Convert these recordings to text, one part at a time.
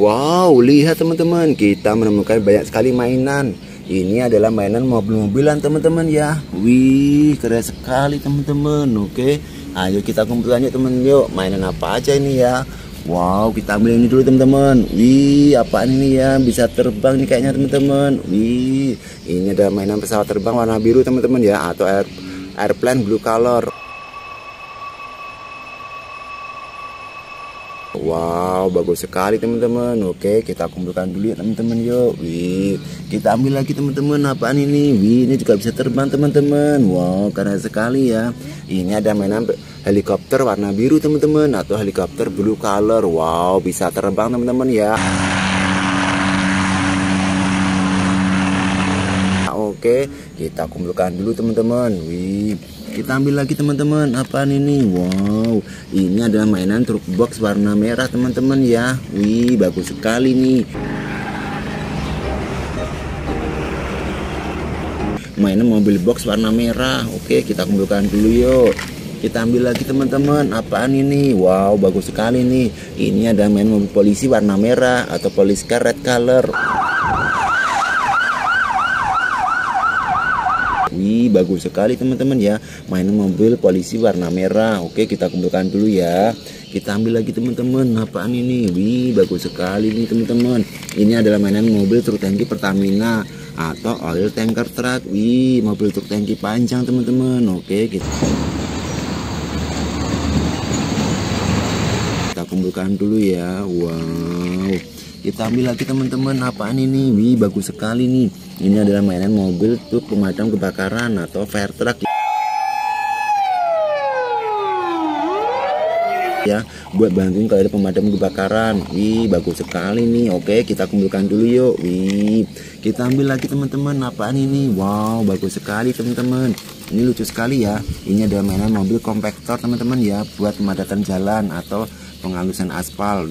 Wow, lihat teman-teman, kita menemukan banyak sekali mainan. Ini adalah mainan mobil-mobilan teman-teman ya. Wih, keren sekali teman-teman. Oke, ayo kita kumpulkan yuk teman. Yuk, mainan apa aja ini ya? Wow, kita ambil ini dulu teman-teman. Wih, apaan ini ya? Bisa terbang nih kayaknya teman-teman. Wih, ini ada mainan pesawat terbang warna biru teman-teman ya, atau airplane blue color. Wow, bagus sekali teman-teman. Oke, kita kumpulkan dulu ya teman-teman. Yuk, wih, kita ambil lagi teman-teman. Apaan ini? Wih, ini juga bisa terbang teman-teman. Wow, keren sekali ya. Ini ada mainan helikopter warna biru teman-teman, atau helikopter blue color. Wow, bisa terbang teman-teman ya. Oke, kita kumpulkan dulu teman-teman. Wih, kita ambil lagi teman-teman. Apaan ini? Wow, ini adalah mainan truk box warna merah teman-teman ya. Wih, bagus sekali nih. Mainan mobil box warna merah. Oke, kita kumpulkan dulu yuk. Kita ambil lagi teman-teman. Apaan ini? Wow, bagus sekali nih. Ini ada mainan mobil polisi warna merah, atau police car red color. Wih, bagus sekali teman-teman ya, mainan mobil polisi warna merah. Oke, kita kumpulkan dulu ya. Kita ambil lagi teman-teman. Apaan ini? Wih, bagus sekali nih teman-teman. Ini adalah mainan mobil truk tangki Pertamina, atau oil tanker truck. Wih, mobil truk tangki panjang teman-teman. Oke, kita kumpulkan dulu ya. Wow, kita ambil lagi teman-teman. Apaan ini? Wih, bagus sekali nih. Ini adalah mainan mobil truk pemadam kebakaran, atau fire truck ya, buat bantuin kalau ada pemadam kebakaran. Wih, bagus sekali nih. Oke, kita kumpulkan dulu yuk. Wih, kita ambil lagi teman-teman. Apaan ini? Wow, bagus sekali teman-teman. Ini lucu sekali ya. Ini adalah mainan mobil kompaktor teman-teman ya, buat pemadatan jalan atau penghalusan aspal.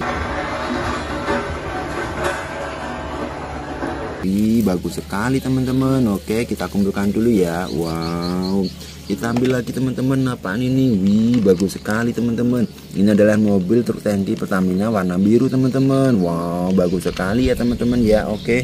Wih, bagus sekali teman-teman. Oke, kita kumpulkan dulu ya. Wow, kita ambil lagi teman-teman. Apaan ini? Wih, bagus sekali teman-teman. Ini adalah mobil truk tangki Pertamina warna biru teman-teman. Wow, bagus sekali ya teman-teman ya. Oke,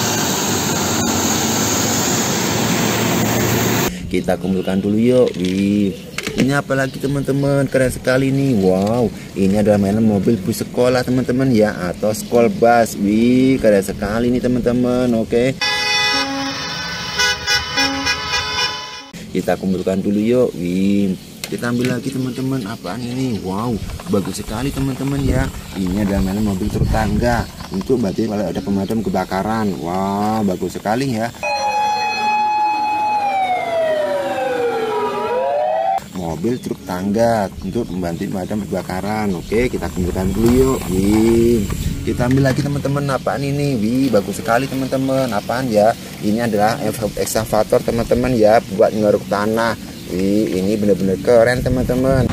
kita kumpulkan dulu yuk. Wih, ini apa lagi teman-teman? Keren sekali nih. Wow, ini adalah mainan mobil bus sekolah teman-teman ya, atau school bus. Wih, keren sekali nih teman-teman. Oke, kita kumpulkan dulu yuk. Wih, kita ambil lagi teman-teman. Apaan ini? Wow, bagus sekali teman-teman ya. Ini adalah mainan mobil truk tangga, untuk berarti kalau ada pemadam kebakaran. Wow, bagus sekali ya. Mobil truk tangga untuk membantu pemadam kebakaran. Oke, kita kumpulkan dulu yuk. Wih, kita ambil lagi teman-teman. Apaan ini? Wih, bagus sekali teman-teman. Apaan ya? Ini adalah ekskavator teman-teman ya, buat ngeruk tanah. Wih, ini bener-bener keren teman-teman.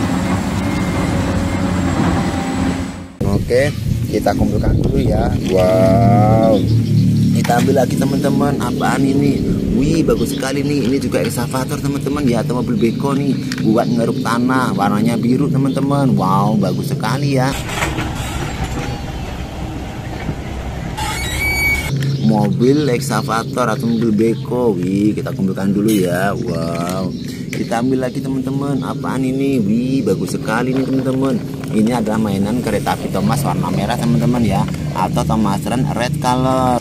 Oke, kita kumpulkan dulu ya. Wow, kita ambil lagi teman-teman. Apaan ini? Wih, bagus sekali nih. Ini juga ekskavator teman-teman ya, atau mobil beko nih, buat ngeruk tanah. Warnanya biru teman-teman. Wow, bagus sekali ya. Mobil ekskavator atau mobil beko. Wih, kita kumpulkan dulu ya. Wow, kita ambil lagi teman-teman. Apaan ini? Wih, bagus sekali nih teman-teman. Ini adalah mainan kereta api Thomas warna merah teman-teman ya, atau Thomas Run red color.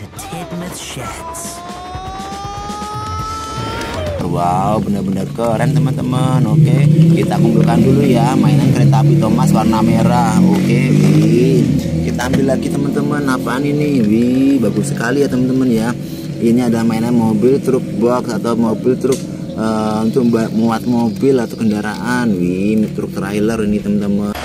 Wow, benar-benar keren teman-teman. Oke, kita kumpulkan dulu ya, mainan kereta api Thomas warna merah. Oke, wih, kita ambil lagi teman-teman. Apaan ini? Wih, bagus sekali ya teman-teman ya. Ini ada mainan mobil truk box, atau mobil truk untuk muat mobil atau kendaraan. Wih, ini truk trailer ini teman-teman.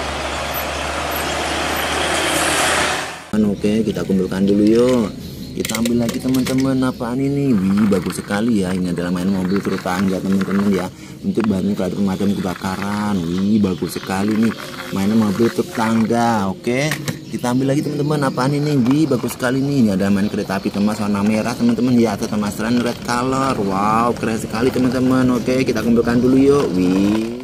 Oke, kita kumpulkan dulu yuk. Kita ambil lagi teman-teman. Apaan ini? Wih, bagus sekali ya. Ini adalah mainan mobil truk tangga teman-teman ya, untuk bantu kalau pemadam kebakaran. Wih, bagus sekali nih, mainan mobil truk tangga. Oke, kita ambil lagi teman-teman. Apaan ini? Wih, bagus sekali nih. Ini ada mainan kereta api Thomas warna merah teman-teman ya, atau Thomas Run red color. Wow, keren sekali teman-teman. Oke, kita kumpulkan dulu yuk. Wih.